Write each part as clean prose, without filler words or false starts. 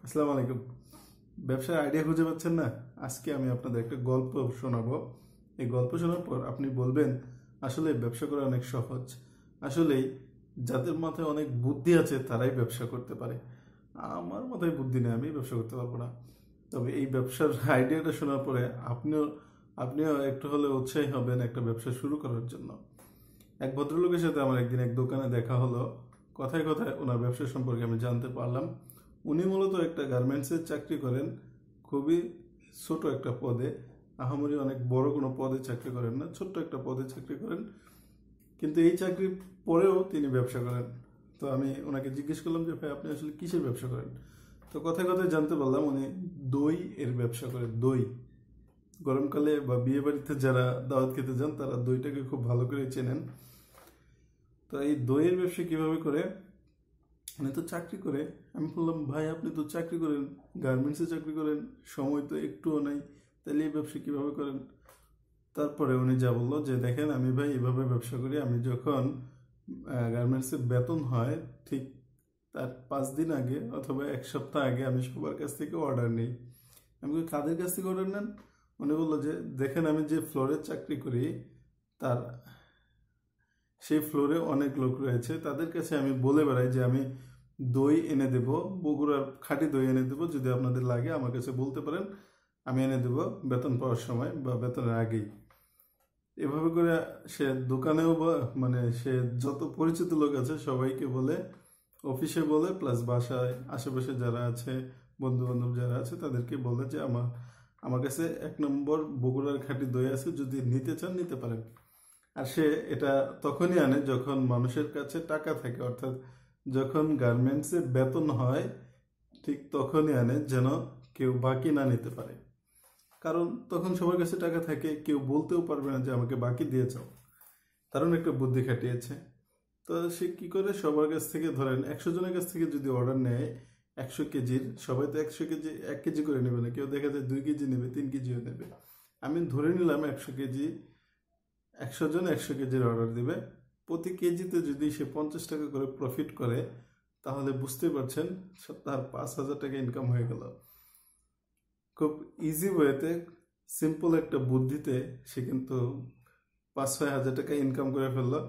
আসসালামু আলাইকুম। ব্যবসার আইডিয়া খুঁজে পাচ্ছেন না? আজকে আমি আপনাদের একটা গল্প শোনাবো। এই গল্প শোনার পর আপনি বলবেন আসলে ব্যবসা করা অনেক সহজ। আসলেই যাদের মাথায় অনেক বুদ্ধি আছে তারাই ব্যবসা করতে পারে। আমার মাথায় বুদ্ধি নেই, আমি ব্যবসা করতে পারবো না। তবে এই ব্যবসার আইডিয়াটা শোনার পরে আপনিও আপনিও একটু হলে উৎসাহী হবেন একটা ব্যবসা শুরু করার জন্য। এক ভদ্রলোকের সাথে আমার একদিন এক দোকানে দেখা হলো। কথায় কথায় ওনার ব্যবসা সম্পর্কে আমি জানতে পারলাম। উনি মূলত একটা গার্মেন্টসের চাকরি করেন, খুবই ছোট একটা পদে। আহামরি অনেক বড় কোনো পদে চাকরি করেন না, ছোট্ট একটা পদে চাকরি করেন। কিন্তু এই চাকরির পরেও তিনি ব্যবসা করেন। তো আমি ওনাকে জিজ্ঞেস করলাম যে ভাই আপনি আসলে কিসের ব্যবসা করেন? তো কথায় কথায় জানতে পারলাম উনি দই এর ব্যবসা করেন। দই গরমকালে বা বিয়ে বাড়িতে যারা দাওয়াত খেতে যান তারা দইটাকে খুব ভালো করে চেনেন। তো এই দইয়ের ব্যবসা কিভাবে করে? উনি তো চাকরি করে। আমি বললাম ভাই আপনি তো চাকরি করেন, গার্মেন্টসে চাকরি করেন, সময় তো একটুও নাই, তাহলে এই ব্যবসা কিভাবে করেন? তারপরে উনি যা বললো যে দেখেন আমি ভাই এভাবে ব্যবসা করি। আমি যখন গার্মেন্টসে বেতন হয় ঠিক তার 5 দিন আগে অথবা এক সপ্তাহ আগে আমি সবার কাছ থেকে অর্ডার নিই। আমি বলি কাদের কাছ থেকে অর্ডার নেন? উনি বললো যে দেখেন আমি যে ফ্লোরে চাকরি করি তার সেই ফ্লোরে অনেক লোক রয়েছে, তাদের কাছে আমি বলে বেড়াই যে আমি দই এনে দেব, বগুড়ার খাঁটি দই এনে দেব, যদি আপনাদের লাগে আমার কাছে বলতে পারেন, আমি এনে দেব বেতন পাওয়ার সময় বা বেতনের আগেই। এভাবে করে সে দোকানেও মানে সে যত পরিচিত লোক আছে সবাইকে বলে, অফিসে বলে, প্লাস বাসায় আশেপাশে যারা আছে, বন্ধু বান্ধব যারা আছে তাদেরকে বলে যে আমার কাছে 1 নম্বর বগুড়ার খাঁটি দই আছে, যদি নিতে চান নিতে পারেন। আর সে এটা তখনই আনে যখন মানুষের কাছে টাকা থাকে, অর্থাৎ যখন গার্মেন্টসে বেতন হয় ঠিক তখনই আনে, যেন কেউ বাকি না নিতে পারে। কারণ তখন সবার কাছে টাকা থাকে, কেউ বলতেও পারবে না যে আমাকে বাকি দিয়ে যাও। কারণ একটা বুদ্ধি খাটিয়েছে। তো সে কি করে সবার কাছ থেকে, ধরেন 100 জনের কাছ থেকে যদি অর্ডার নেয় 100 কেজির, সবাই তো 100 কেজি 1 কেজি করে নেবে না, কেউ দেখা যায় 2 কেজি নেবে, 3 কেজিও নেবে। আমি ধরে নিলাম 100 কেজি, 100 জন 100 কেজির অর্ডার দিবে। প্রতি কেজিতে যদি সে 50 টাকা করে প্রফিট করে তাহলে বুঝতে পারছেন তার 5,000 টাকা ইনকাম হয়ে গেল। খুব ইজি ওয়েতে, সিম্পল একটা বুদ্ধিতে সে কিন্তু 5-6 হাজার টাকা ইনকাম করে ফেললো।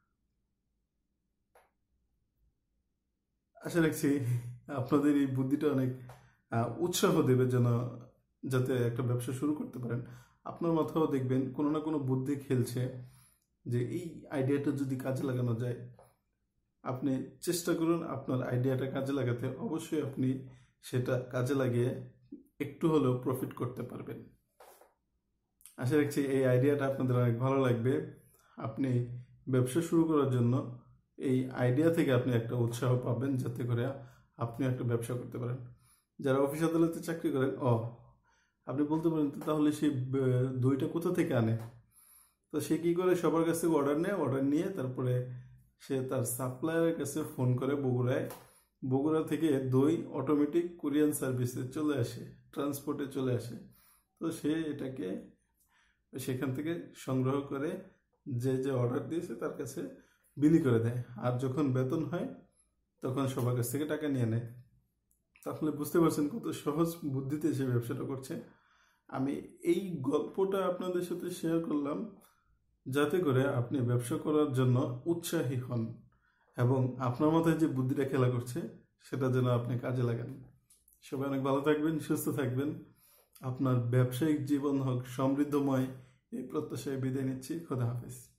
আশা রাখছি আপনাদের এই বুদ্ধিটা অনেক উৎসাহ দেবে যেন, যাতে একটা ব্যবসা শুরু করতে পারেন। আপনার মাথাও দেখবেন কোনো না কোনো বুদ্ধি খেলছে যে এই আইডিয়াটা যদি কাজে লাগানো যায়। আপনি চেষ্টা করুন আপনার আইডিয়াটা কাজে লাগাতে, অবশ্যই আপনি সেটা কাজে লাগিয়ে একটু হলেও প্রফিট করতে পারবেন। আশা রাখছি এই আইডিয়াটা আপনাদের অনেক ভালো লাগবে। আপনি ব্যবসা শুরু করার জন্য এই আইডিয়া থেকে আপনি একটা উৎসাহ পাবেন, যাতে করে আপনি একটা ব্যবসা করতে পারেন। যারা অফিস আদালতে চাকরি করেন, আপনি বলতে পারেন তো তাহলে সেই দইটা কোথা থেকে আনে? তো সে কি করে, সবার কাছ থেকে অর্ডার নেয়, অর্ডার নিয়ে তারপরে সে তার সাপ্লায়ারের কাছে ফোন করে বগুড়ায়। বগুড়া থেকে দই অটোমেটিক কুরিয়ান সার্ভিসে চলে আসে, ট্রান্সপোর্টে চলে আসে। তো সে এটাকে সেখান থেকে সংগ্রহ করে যে যে অর্ডার দিয়েছে তার কাছে বিলি করে দেয়। আর যখন বেতন হয় তখন সবার কাছ থেকে টাকা নিয়ে নেয়। তাহলে বুঝতে পারছেন কত সহজ বুদ্ধিতে সে ব্যবসাটা করছে। আমি এই গল্পটা আপনাদের সাথে শেয়ার করলাম যাতে করে আপনি ব্যবসা করার জন্য উৎসাহী হন এবং আপনার মাথায় যে বুদ্ধিটা খেলা করছে সেটা যেন আপনি কাজে লাগান। সবাই অনেক ভালো থাকবেন, সুস্থ থাকবেন। আপনার ব্যবসায়িক জীবন হোক সমৃদ্ধময়, এই প্রত্যাশায় বিদায় নিচ্ছি। খোদা হাফেজ।